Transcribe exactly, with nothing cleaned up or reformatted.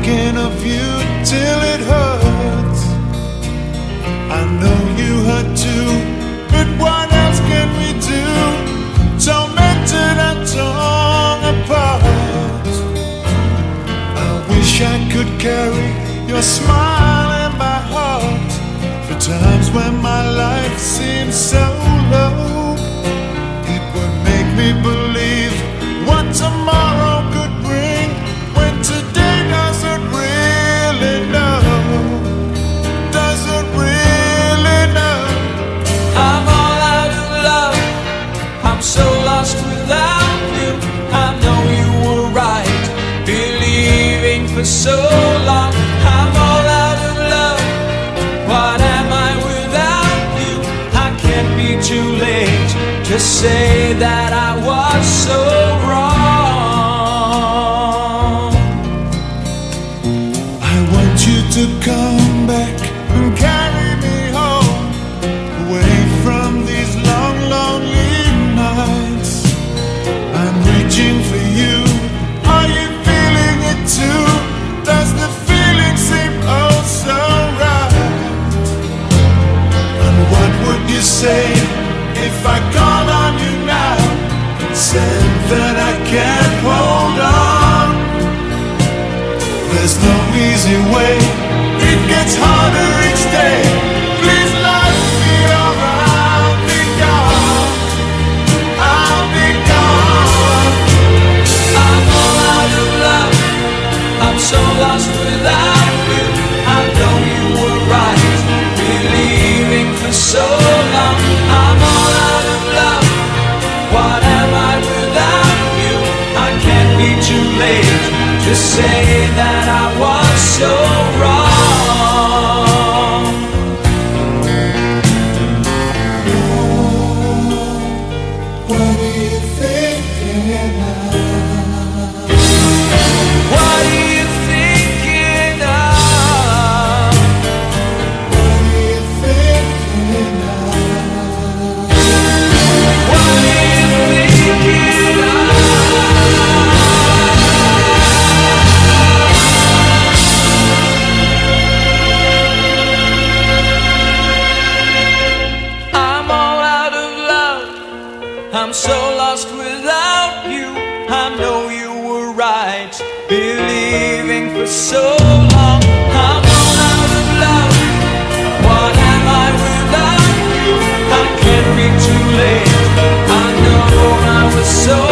thinking of you till it hurts. I know you hurt too, but what else can we do? Tormented and torn apart. I wish I could carry your smile in my heart for times when my life seems so low. It would make me believe what tomorrow could bring, when today doesn't really know, doesn't really know. I'm all out of love, I'm so lost without you. I know you were right, believing for so long. I'm all out of love, what am I without you? I can't be too late to say that I was so wrong. I want you to come back and carry me home, away from these long, lonely nights. I'm reaching for you, are you feeling it too? Does the feeling seem oh so right? And what would you say if I call on you now and said that I can't hold on? There's no easy way, it gets harder each day. Please let me or I'll be gone, I'll be gone. I'm all out of love, I'm so lost without you. I know you were right, believing for so long. I'm all out of love, what am I without you? I can't be too late to say that I was so wrong. What are you thinking now? What are you thinking of? What are you thinking now? What are you thinking of? I'm all out of love, I'm so lost without you. I know you were right, believing for so long. I'm all out of love, what am I without you? I can't be too late, I know I was so